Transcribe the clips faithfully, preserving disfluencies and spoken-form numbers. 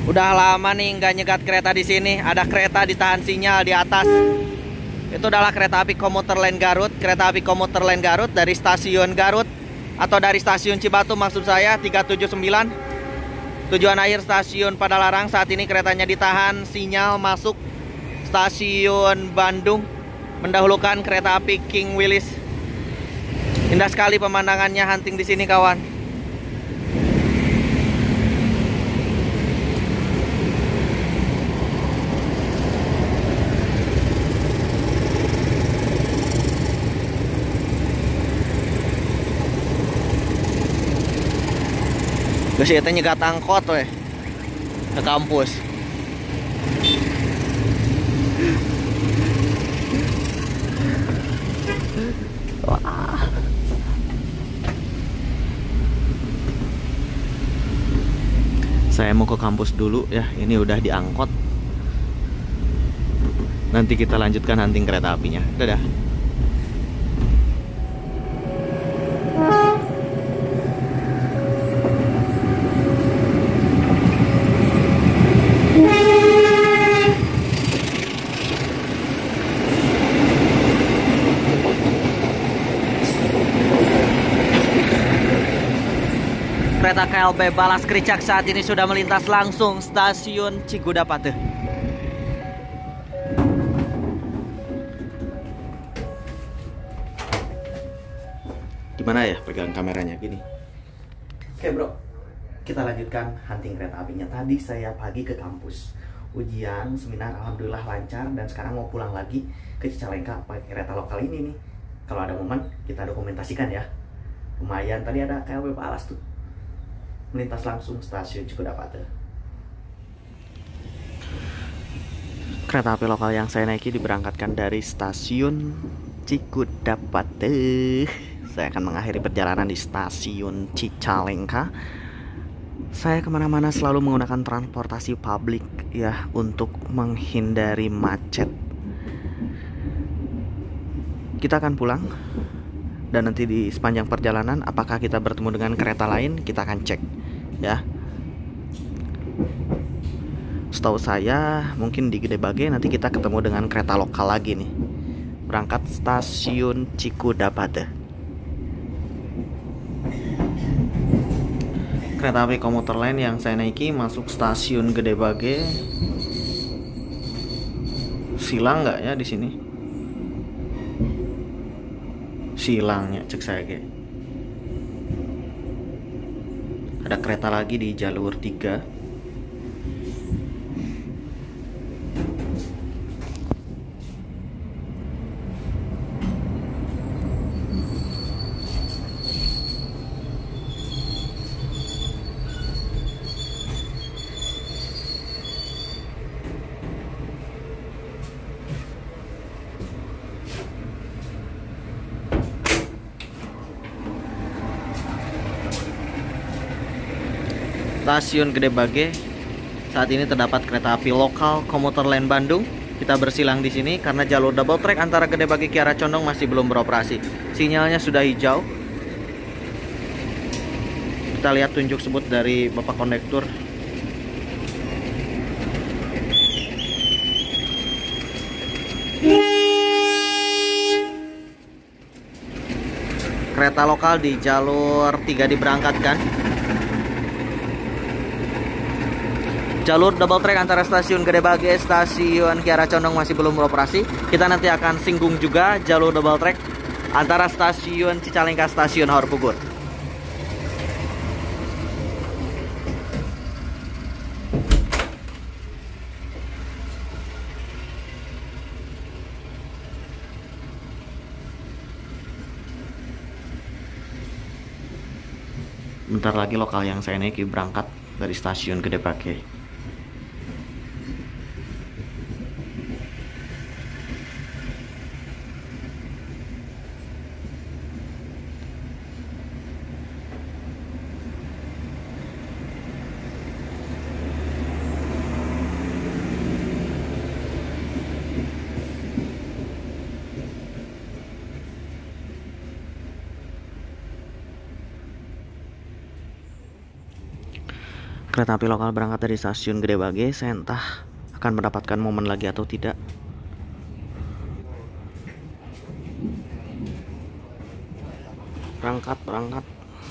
Udah lama nih nggak nyegat kereta di sini. Ada kereta ditahan sinyal di atas. Itu adalah kereta api komuter lain Garut. Kereta api komuter lain Garut dari stasiun Garut atau dari stasiun Cibatu maksud saya, tiga tujuh sembilan. Tujuan akhir stasiun Padalarang. Saat ini keretanya ditahan sinyal masuk stasiun Bandung, mendahulukan kereta api King Willis. Indah sekali pemandangannya hunting di sini kawan. Terus ya nyegat angkot weh ke kampus. Wah. Saya mau ke kampus dulu ya. Ini udah diangkot. Nanti kita lanjutkan hunting kereta apinya. Dadah. Kereta K L B Balas Kricak saat ini sudah melintas langsung stasiun Cigudapate. Gimana ya pegang kameranya gini? Oke bro, kita lanjutkan hunting kereta apinya. Tadi saya pagi ke kampus, ujian seminar alhamdulillah lancar, dan sekarang mau pulang lagi ke Cicalengka pakai kereta lokal ini nih. Kalau ada momen kita dokumentasikan ya. Lumayan, tadi ada K L B Balas tuh melintas langsung stasiun Cigudapate. Kereta api lokal yang saya naiki diberangkatkan dari stasiun Cigudapate. Saya akan mengakhiri perjalanan di stasiun Cicalengka. Saya kemana-mana selalu menggunakan transportasi publik ya, untuk menghindari macet. Kita akan pulang, dan nanti di sepanjang perjalanan apakah kita bertemu dengan kereta lain, kita akan cek ya. Setahu saya mungkin di Gede Bage nanti kita ketemu dengan kereta lokal lagi nih, berangkat stasiun Cigudapate. Kereta api komuter lain yang saya naiki masuk stasiun Gede Bage. Silang nggak ya di sini? Silangnya cek saya kayak. Ada kereta lagi di jalur tiga. Stasiun Gede Bage. Saat ini terdapat kereta api lokal komuter lain Bandung. Kita bersilang di sini karena jalur double track antara Gede Bage Kiara Condong masih belum beroperasi. Sinyalnya sudah hijau. Kita lihat tunjuk sebut dari Bapak Kondektur. Kereta lokal di jalur tiga diberangkatkan. Jalur double track antara stasiun Gede Bage, stasiun Kiara Condong masih belum beroperasi. Kita nanti akan singgung juga jalur double track antara stasiun Cicalengka, stasiun Haur Pugur. Bentar lagi lokal yang saya naiki berangkat dari stasiun Gede Bage. kereta api lokal berangkat dari stasiun Gede Bage. Saya entah akan mendapatkan momen lagi atau tidak. Berangkat, berangkat.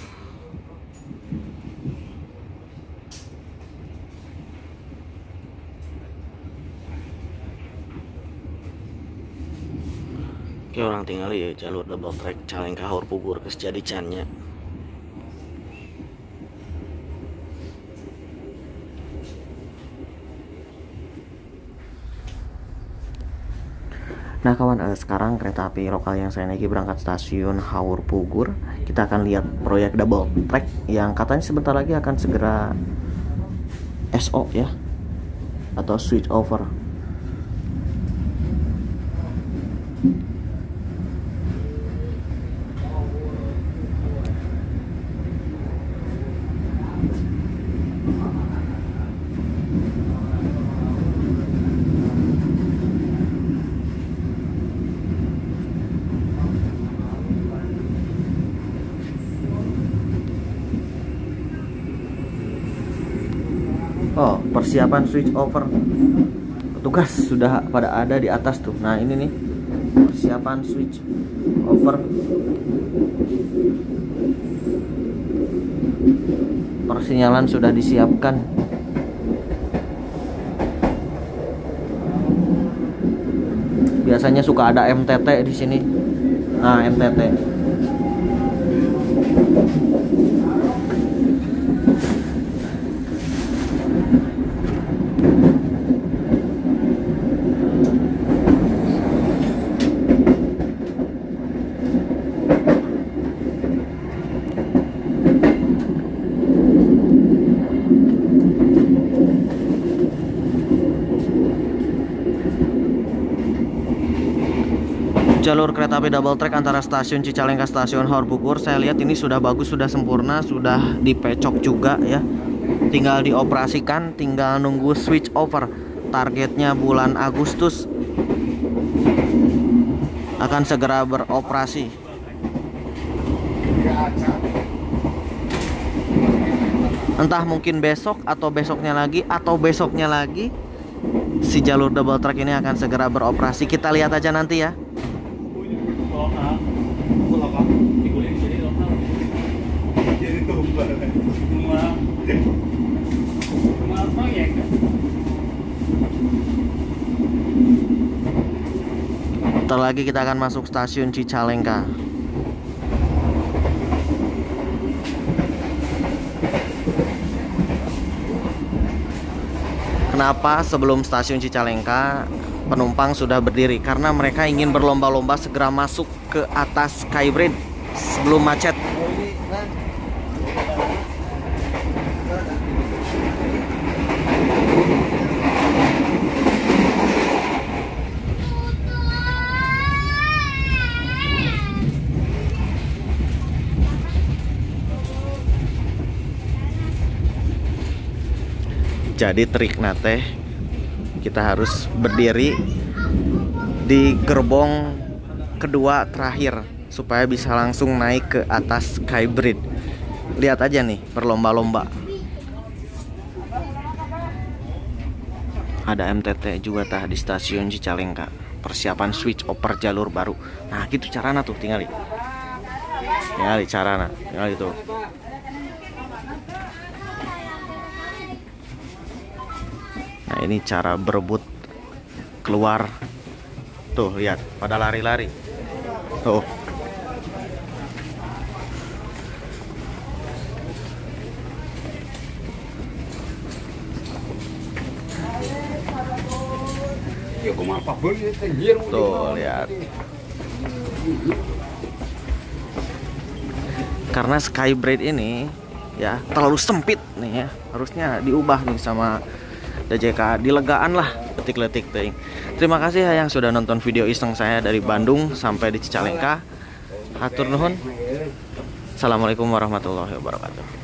Oke, orang tinggal ya jalur double track Calengka Haur Pugur ke Sejadicannya. Nah kawan, eh, sekarang kereta api lokal yang saya naiki berangkat stasiun Haur Pugur. Kita akan lihat proyek double track yang katanya sebentar lagi akan segera S O ya, atau switch over. Oh, persiapan switch over. Petugas sudah pada ada di atas tuh. Nah, ini nih persiapan switch over. Persinyalan sudah disiapkan. Biasanya suka ada M T T di sini. Nah, M T T. Jalur kereta api double track antara stasiun Cicalengka stasiun Haur Pugur, saya lihat ini sudah bagus, sudah sempurna, sudah dipecok juga ya. Tinggal dioperasikan, tinggal nunggu switch over. Targetnya bulan Agustus akan segera beroperasi. Entah mungkin besok atau besoknya lagi atau besoknya lagi si jalur double track ini akan segera beroperasi. Kita lihat aja nanti ya. Bentar lagi kita akan masuk stasiun Cicalengka. Kenapa sebelum stasiun Cicalengka penumpang sudah berdiri? Karena mereka ingin berlomba-lomba segera masuk ke atas Skybridge sebelum macet. Jadi trik nate kita harus berdiri di gerbong kedua terakhir supaya bisa langsung naik ke atas Skybridge. Lihat aja nih, berlomba-lomba. Ada M T T juga tah di stasiun Cicalengka. Persiapan switch over jalur baru. Nah gitu caranya tuh, tinggal tinggal caranya, tinggal itu. Nah ini cara berebut keluar. Tuh lihat, pada lari-lari. Tuh. Tuh lihat. Karena Skybridge ini ya terlalu sempit nih ya, harusnya diubah nih sama D J K, dilegaan lah letik-letik ting. Terima kasih ya yang sudah nonton video iseng saya dari Bandung sampai di Cicalengka. Hatur nuhun. Assalamualaikum warahmatullahi wabarakatuh.